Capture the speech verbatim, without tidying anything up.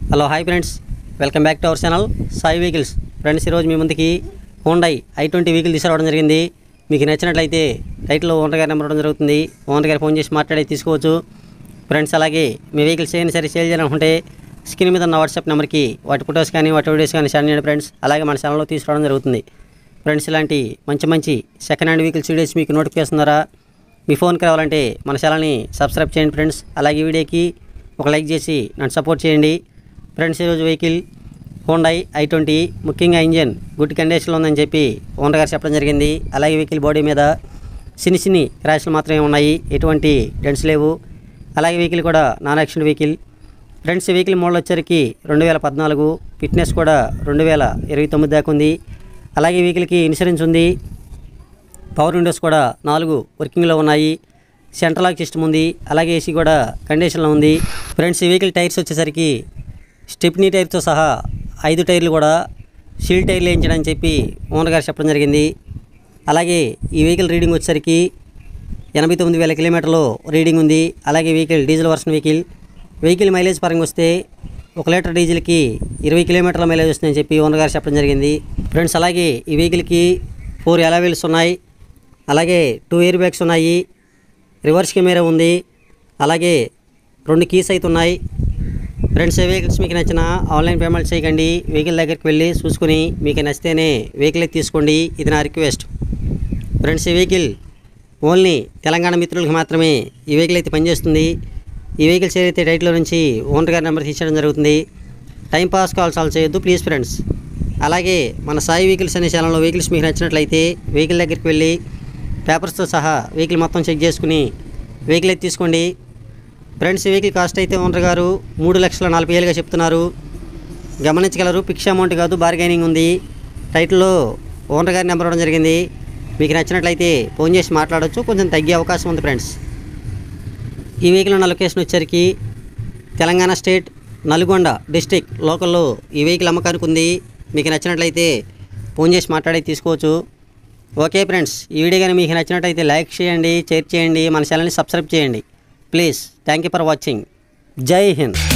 Hello hi friends, welcome back to our channel Sai vehicles. Friends, ఈరోజు మీ ముందుకి Hyundai i twenty vehicle తీసుకురావడం జరిగింది. మీకు నచ్చినట్లయితే టైటిల్లో ఓనర్ గారి నెంబర్ ఇవ్వడం జరుగుతుంది. ఓనర్ గారు ఫోన్ చేసి మాట్లాడి తీసుకోవచ్చు ఫ్రెండ్స్. అలాగే మీ వెహికల్స్ ఏమైనా సరే సేల్ చేయాలనుకుంటే స్క్రీన్ మీద ఉన్న వాట్సాప్ నెంబర్కి వాటి ఫొటోస్ కానీ వాటి వీడియోస్ కానీ సెండ్ చేయండి ఫ్రెండ్స్. అలాగే మన ఛానల్లో తీసుకురావడం జరుగుతుంది ఫ్రెండ్స్. ఇలాంటి మంచి మంచి సెకండ్ హ్యాండ్ వెహికల్స్ వీడియోస్ మీకు నోటిఫికేషన్ ద్వారా మీ ఫోన్కి రావాలంటే మన ఛానల్ని సబ్స్క్రైబ్ చేయండి ఫ్రెండ్స్. అలాగే వీడియోకి ఒక లైక్ చేసి నన్ను సపోర్ట్ చేయండి ఫ్రెండ్స్. ఈరోజు వెహికల్ హోండై ఐ ట్వంటీ, ముఖ్యంగా ఇంజన్ గుడ్ కండిషన్లో ఉందని చెప్పి ఓనర్ గారు చెప్పడం జరిగింది. అలాగే వెహికల్ బాడీ మీద చిన్ని చిన్ని క్రాష్లు మాత్రమే ఉన్నాయి, ఎటువంటి డెంట్స్ లేవు. అలాగే వెహికల్ కూడా నాన్ యాక్సిడెంట్ వెహికల్ ఫ్రెండ్స్. ఈ వెహికల్ మోడల్ వచ్చరికి రెండు వేల పద్నాలుగు, ఫిట్నెస్ కూడా రెండు వేల ఇరవై తొమ్మిది దాకా ఉంది. అలాగే వెహికల్కి ఇన్సూరెన్స్ ఉంది. పవర్ విండోస్ కూడా నాలుగు వర్కింగ్లో ఉన్నాయి. సెంట్రల్ లాక్ సిస్టమ్ ఉంది. అలాగే ఏసీ కూడా కండిషన్లో ఉంది ఫ్రెండ్స్. ఈ వెహికల్ టైర్స్ వచ్చేసరికి స్టెప్నీ టైర్తో సహా ఐదు టైర్లు కూడా సీల్ టైర్లు వేయించడని చెప్పి ఓనర్ గారు చెప్పడం జరిగింది. అలాగే ఈ వెహికల్ రీడింగ్ వచ్చేసరికి ఎనభై తొమ్మిది వేల కిలోమీటర్లు రీడింగ్ ఉంది. అలాగే vehicle diesel version vehicle. Vehicle mileage పరంగా వస్తే ఒక లీటర్ డీజిల్కి ఇరవై కిలోమీటర్ల మైలేజ్ వస్తుందని చెప్పి ఓనర్ గారు చెప్పడం జరిగింది ఫ్రెండ్స్. అలాగే ఈ వెహికల్కి ఫోర్ అలాయ్ వీల్స్ ఉన్నాయి. అలాగే టూ ఎయిర్ బ్యాగ్స్ ఉన్నాయి. రివర్స్ కెమెరా ఉంది. అలాగే రెండు కీస్ అయితే ఉన్నాయి ఫ్రెండ్స్. ఈ వెహికల్స్ మీకు నచ్చిన ఆన్లైన్ పేమెంట్ చేయకండి. వెహికల్ దగ్గరికి వెళ్ళి చూసుకుని మీకు నచ్చితేనే వెహికల్ తీసుకోండి. ఇది నా రిక్వెస్ట్ ఫ్రెండ్స్. ఈ వెహికల్ ఓన్లీ తెలంగాణ మిత్రులకి మాత్రమే ఈ వెహికల్ అయితే పనిచేస్తుంది. ఈ వెహికల్స్ ఏదైతే టైటిల్లో నుంచి ఓనర్ గారి నెంబర్ తీసేయడం జరుగుతుంది. టైంపాస్ కాల్స్ ఆల్ చేయొద్దు ప్లీజ్ ఫ్రెండ్స్. అలాగే మన సాయి వెహికల్స్ అనే ఛానల్లో వెహికల్స్ మీకు నచ్చినట్లయితే వెహికల్ దగ్గరికి వెళ్ళి పేపర్స్తో సహా వెహికల్ మొత్తం చెక్ చేసుకుని వెహికల్ అయితే తీసుకోండి ఫ్రెండ్స్. ఈ వెహికల్ కాస్ట్ అయితే ఓనర్ గారు మూడు లక్షల నలభై వేలుగా చెప్తున్నారు. గమనించగలరు, ఫిక్స్ అమౌంట్ కాదు, బార్గైనింగ్ ఉంది. టైటిల్లో ఓనర్ గారి నెంబర్ ఇవ్వడం జరిగింది. మీకు నచ్చినట్లయితే ఫోన్ చేసి మాట్లాడవచ్చు, కొంచెం తగ్గే అవకాశం ఉంది ఫ్రెండ్స్. ఈ వెహికల్ ఉన్న లొకేషన్ వచ్చరికి తెలంగాణ స్టేట్ నల్గొండ డిస్టిక్ లోకల్లో ఈ వెహికల్ అమ్మకానికి ఉంది. మీకు నచ్చినట్లయితే ఫోన్ చేసి మాట్లాడి తీసుకోవచ్చు. ఓకే ఫ్రెండ్స్, ఈ వీడియో కానీ మీకు నచ్చినట్లయితే లైక్ చేయండి, షేర్ చేయండి, మన ఛానల్ని సబ్స్క్రైబ్ చేయండి please. Thank you for watching. Jai Hind.